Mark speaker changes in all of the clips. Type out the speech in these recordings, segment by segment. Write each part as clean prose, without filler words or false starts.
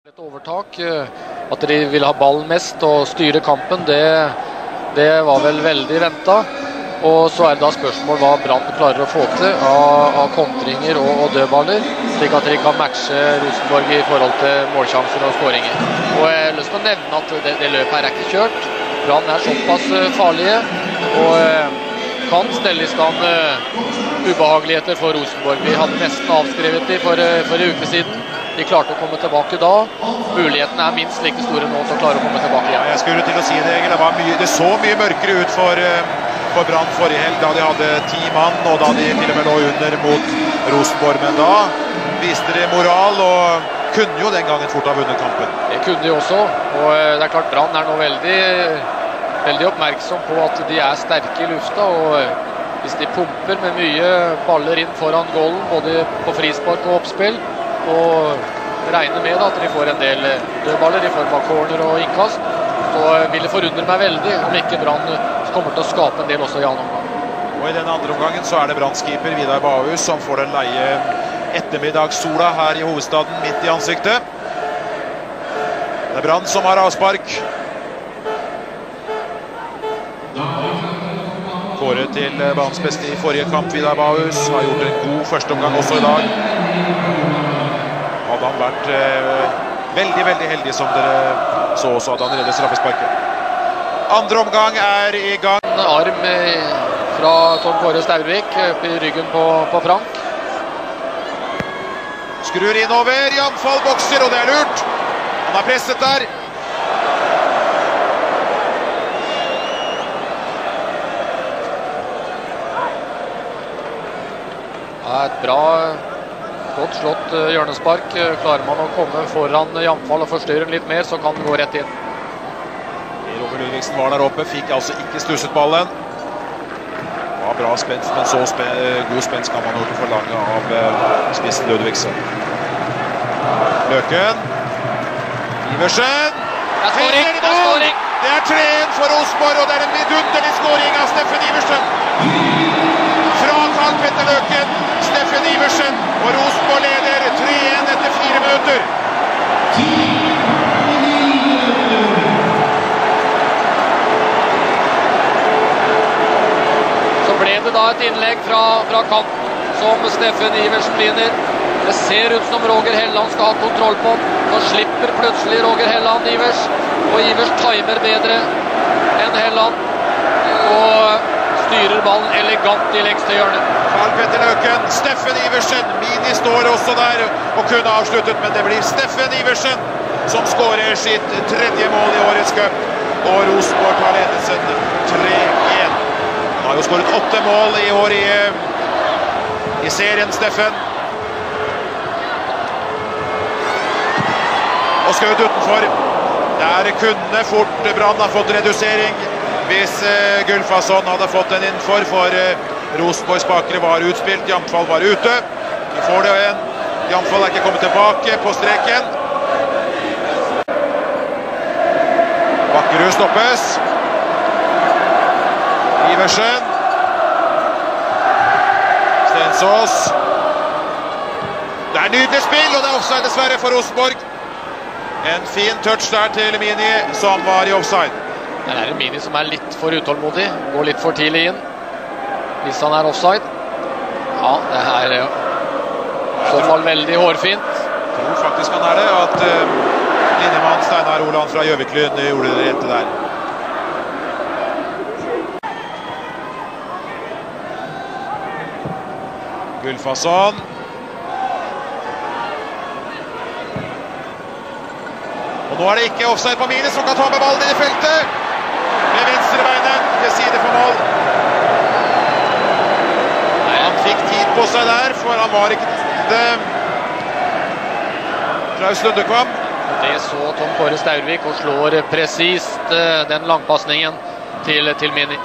Speaker 1: Et overtak, at de vil ha ballen mest og styre kampen, det var vel veldig ventet. Og så er det da spørsmål hva Brann klarer å få til av kontringer og dødballer, slik at de kan matche Rosenborg i forhold til målsjanser og skåringer. Og jeg har lyst til å nevne at det løpet her er ikke kjørt. Brann er såpass farlige og kan stelle i stand ubehageligheter for Rosenborg. Vi hadde nesten avskrevet dem for en uke siden. De klarte å komme tilbake da. Mulighetene er minst like store nå til å klare å komme tilbake igjen.
Speaker 2: Ja, jeg skulle til å si det, Egil. Det så mye mørkere ut for Brann forrige helg, da de hadde 10 mann, og da de til og med lå under mot Rosenborg. Men da viste de moral, og kunne jo den gangen fort ha vunnet kampen.
Speaker 1: Det kunne de også, og det er klart Brann er nå veldig oppmerksom på at de er sterke i lufta, og hvis de pumper med mye baller inn foran goalen, både på frispark og oppspill, og regner med at de får en del dødballer i form av corner og innkast, så vil det forundre meg veldig om ikke Brann kommer til å skape en del også i annen omgang.
Speaker 2: Og i denne andre omgangen så er det Brann-keeper Vidar Bahus som får den leie ettermiddagssola her i hovedstaden midt i ansiktet. Det er Brann som har avspark. Kåret til banens beste i forrige kamp, Vidar Bahus har gjort en god første omgang også i dag. Hadde han vært veldig heldig, som dere så også, at han redder straffesparket. Andre omgang er i gang.
Speaker 1: En arm fra Tom Kåre Staurvik opp i ryggen på Frank.
Speaker 2: Skrur innover, Janfall bokser, og det er lurt. Han er presset der.
Speaker 1: Ja, et bra, godt slått hjørnespark. Klarer man å komme foran Janfall og forstyrre den litt mer, så kan den gå rett inn.
Speaker 2: Roger Ludvigsen var der oppe, fikk altså ikke stusset ballen. Det var bra spenst, men så god spenst kan man jo ikke forlange av spissen Ludvigsen. Løken. Iversen.
Speaker 1: Det er skåring!
Speaker 2: Det er 3-1 for Rosenborg, og det er en vidunderlig skåring av Steffen Iversen. Fra Karl Petter Løken, Steffen Iversen, og Rosenborg leder 3-1 etter 4 minutter.
Speaker 1: Ble det da et innlegg fra kanten som Steffen Iversen vinner. Det ser ut som Roger Helland skal ha kontroll på den. Så slipper plutselig Roger Helland Ivers, og Ivers timer bedre enn Helland og styrer ballen elegant i lengste hjørne.
Speaker 2: Karl Petter Løken, Steffen Iversen, Mini står også der og kunne avsluttet, men det blir Steffen Iversen som skårer sitt 3. mål i årets cup, og Rosenborg tar ledelsen 3-1. Han har jo skåret 8 mål i år i serien, Steffen. Og skjøt utenfor. Der kunne fort Brann ha fått redusering hvis Gylfason hadde fått den innenfor, for Rosenborgs bakere var utspilt, Janfall var ute. De får det igjen. Janfall er ikke kommet tilbake på streken. Bakkerud stoppes. Iversen. Stensås. Det er nydelig spill, og det er offside dessverre for Rosenborg. En fin touch der til Mini, som var i offside.
Speaker 1: Det er en Mini som er litt for utålmodig, går litt for tidlig inn. Hvis han er offside. Ja, det er i så fall veldig hårfint.
Speaker 2: Jeg tror faktisk han er det, at linjemann Steinar Roland fra Gjøviklyn gjorde det rette der. Gylfason. Og nå er det ikke offside på Mini, som kan ta med ballen inn i feltet. Med venstrebeinet til side for mål. Han fikk tid på seg der, for han var ikke det. Klaus Lundekvam.
Speaker 1: Det så Tom Kåre Staurvik og slår presist den langpassningen til Mini.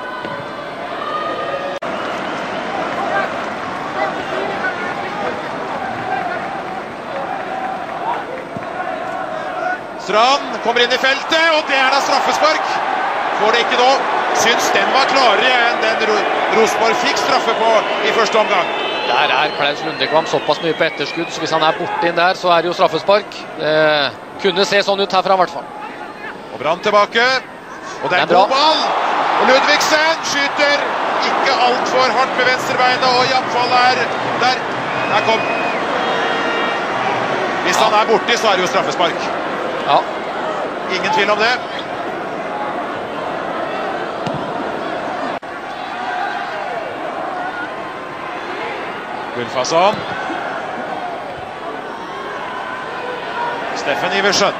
Speaker 2: Strand kommer inn i feltet, og det er da straffespark. Får det ikke nå. Syns den var klarere enn den Rosenborg fikk straffe på i første omgang.
Speaker 1: Der er Klaus Lundekvam såpass mye på etterskudd, så hvis han er borte inn der, så er det jo straffespark. Det Kunne se sånn ut herfra i hvert fall.
Speaker 2: Og Brann tilbake. Og det er en god ball. Og Ludvigsen skyter ikke alt for hardt med venstrebeinet, og Jamfall er der. Der kom. Hvis han er borti, så er det jo straffespark.
Speaker 1: Ja.
Speaker 2: Ingen tvil om det. Gulfason. Steffen Iversen.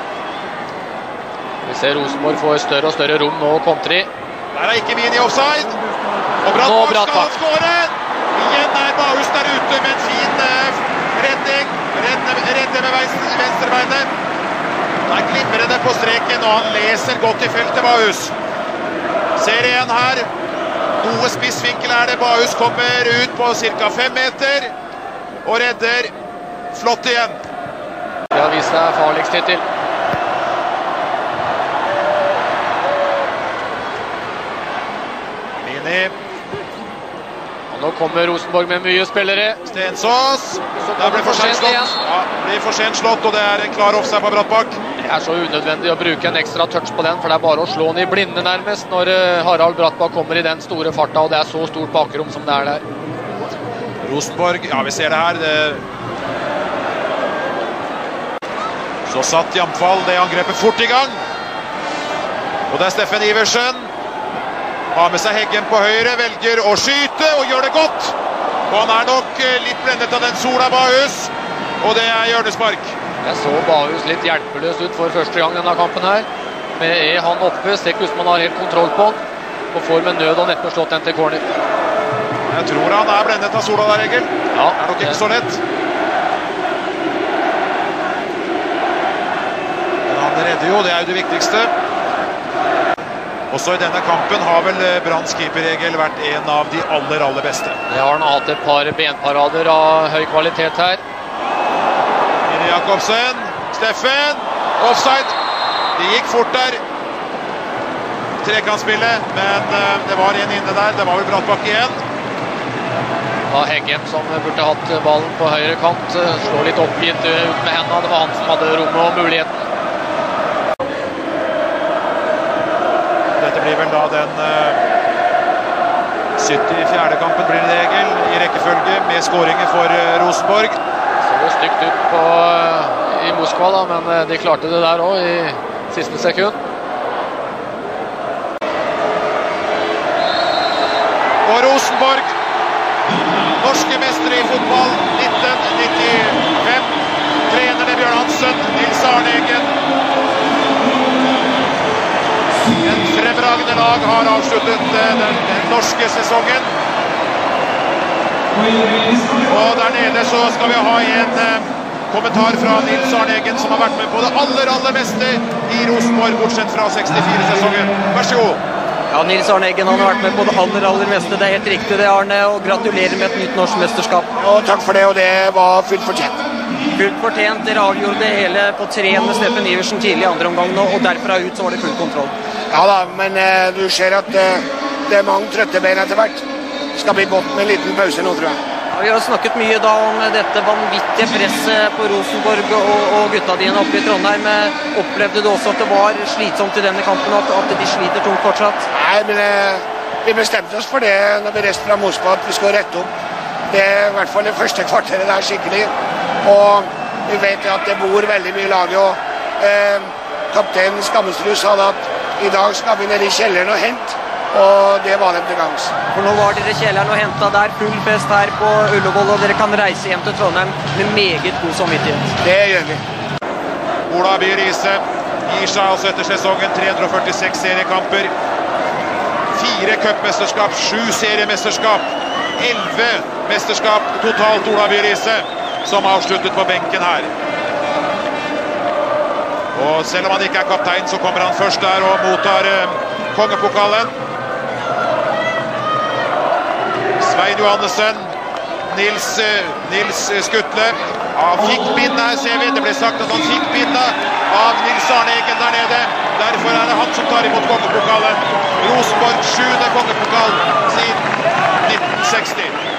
Speaker 1: Vi ser Rosenborg får større og større rom nå, kontri.
Speaker 2: Der er ikke Mini offside. Og Brattbakk skal skåre. Igjen er Bahus der ute med en fin redning. Redder med venstrebeinet. Han er glimrende på streken, og han leser godt i feltet, Bahus. Ser igjen her. Noe spissvinkel er det. Bahus kommer ut på ca. 5 meter og redder. Flott igjen.
Speaker 1: Det har vist seg farligst hittil. Og nå kommer Rosenborg med mye spillere.
Speaker 2: Stensås. Der blir for sent slått. Ja, blir for sent slått, og det er en klar offside på Brattbakk.
Speaker 1: Det er så unødvendig å bruke en ekstra touch på den, for det er bare å slå den i blinde nærmest når Harald Brattbakk kommer i den store farta, og det er så stort bakrom som det er der.
Speaker 2: Rosenborg, ja, vi ser det her. Så satt Jamfall det angrepet fort i gang. Og det er Steffen Iversen. Har med seg Heggen på høyre, velger å skyte og gjør det godt. Og han er nok litt blendet av den sola, Bahus. Og det er hjørnespark.
Speaker 1: Jeg så Bahus litt hjelpeløs ut for første gang denne kampen her. Med han oppe, ser ikke ut som han har helt kontroll på han. Og får med nød og neppe slått den til corner.
Speaker 2: Jeg tror han er blendet av sola der, Egil.
Speaker 1: Ja,
Speaker 2: det er nok ikke så lett. Men han redder jo, det er jo det viktigste. Også i denne kampen har vel Branns keeperregel vært en av de aller beste.
Speaker 1: Det har han hatt et par benparader av høy kvalitet her.
Speaker 2: Mini Jakobsen, Steffen, offside. Det gikk fort der. Trekantspillet, men det var en inne der. Det var vel Brattbakk igjen.
Speaker 1: Da Heggen som burde hatt ballen på høyre kant, slår litt oppgitt ut med hendene. Det var han som hadde rommet og muligheten.
Speaker 2: Dette blir vel da den 74. kampen blir det, Egil, i rekkefølge med skåringer for Rosenborg.
Speaker 1: Så det stygt ut i Moskva da, men de klarte det der også i siste sekund.
Speaker 2: Og Rosenborg, norske mestere i fotball 1995. Trenerne Bjørn Hansen, Nils Arne Eggen. En fremragende lag har avsluttet den norske sesongen. Og der nede så skal vi ha en kommentar fra Nils Arne Eggen, som har vært med på det aller meste i Rosenborg, bortsett fra 64-sesongen. Vær så god.
Speaker 3: Ja, Nils Arne Eggen, han har vært med på det aller meste. Det er helt riktig det, Arne, og gratulerer med et nytt norsk mesterskap.
Speaker 4: Ja, takk for det, og det var fullt fortjent.
Speaker 3: Fullt fortjent. Dere avgjorde det hele på 3 med Steffen Iversen tidlig i andre omgang nå, og derfra ut så var det full kontroll.
Speaker 4: Ja da, men du ser at det er mange trøtte bein etter hvert. Det skal bli godt med en liten pause nå, tror jeg.
Speaker 3: Ja, vi har snakket mye da om dette vanvittige presset på Rosenborg og gutta dine oppe i Trondheim. Opplevde du også at det var slitsomt i denne kampen, at de sliter tungt fortsatt?
Speaker 4: Nei, men vi bestemte oss for det når vi reiste fra Moskva, at vi skulle rette opp. Det er i hvert fall det første kvarteret der skikkelig. Og vi vet at det bor veldig mye lag, og kapteinen Skammelsrud sa at i dag skal vi ned i kjelleren og hente, og det var det til gangs.
Speaker 3: For nå var dere i kjelleren og hentet der, full fest her på Ullevål, og dere kan reise hjem til Trondheim med meget god samvittighet.
Speaker 4: Det gjør vi.
Speaker 2: Ola By Riise gir seg altså etter sesongen 346 seriekamper, 4 cupmesterskap, 7 seriemesterskap, 11 mesterskap totalt. Ola By Riise som avsluttet på benken her. Og selv om han ikke er kaptein, så kommer han først der og mottar kongepokalen. Svein Johannesen, Nils Skutle. Han fikk bindet her, ser vi. Det ble sagt at han fikk bindet av Nils Arne Eggen der nede. Derfor er det han som tar imot kongepokalen. Rosenborg 7. kongepokal siden 1960.